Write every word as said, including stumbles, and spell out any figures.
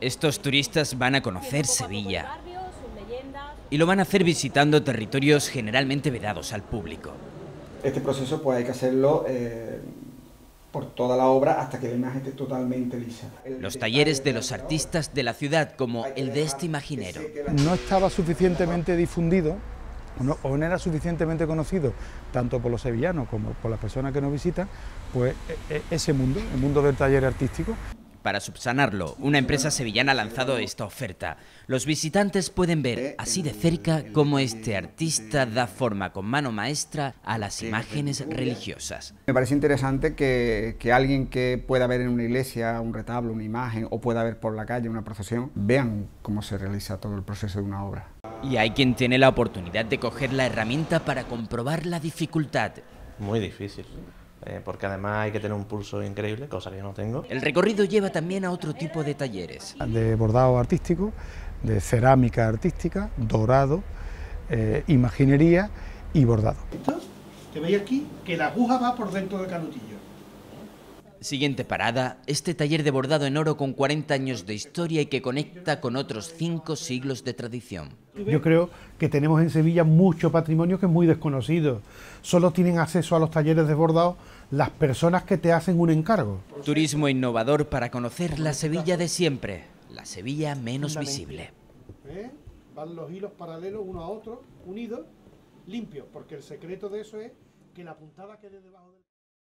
Estos turistas van a conocer Sevilla y lo van a hacer visitando territorios generalmente vedados al público. Este proceso pues hay que hacerlo eh, por toda la obra hasta que la imagen esté totalmente lisa. Los talleres de los artistas de la ciudad, como el de este imaginero. No estaba suficientemente difundido o no, o no era suficientemente conocido tanto por los sevillanos como por las personas que nos visitan, pues ese mundo, el mundo del taller artístico. Para subsanarlo, una empresa sevillana ha lanzado esta oferta. Los visitantes pueden ver así de cerca cómo este artista da forma con mano maestra a las imágenes religiosas. Me parece interesante que, que alguien que pueda ver en una iglesia un retablo, una imagen, o pueda ver por la calle una procesión, vean cómo se realiza todo el proceso de una obra. Y hay quien tiene la oportunidad de coger la herramienta para comprobar la dificultad. Muy difícil. Eh, porque además hay que tener un pulso increíble, cosa que yo no tengo. El recorrido lleva también a otro tipo de talleres. De bordado artístico, de cerámica artística, dorado, eh, imaginería y bordado. Que veis aquí que la aguja va por dentro del canutillo. Siguiente parada, este taller de bordado en oro con cuarenta años de historia y que conecta con otros cinco siglos de tradición. Yo creo que tenemos en Sevilla mucho patrimonio que es muy desconocido. Solo tienen acceso a los talleres de bordado las personas que te hacen un encargo. Turismo innovador para conocer la Sevilla de siempre, la Sevilla menos visible. ¿Eh? Van los hilos paralelos uno a otro, unidos, limpios, porque el secreto de eso es que la puntada quede debajo del...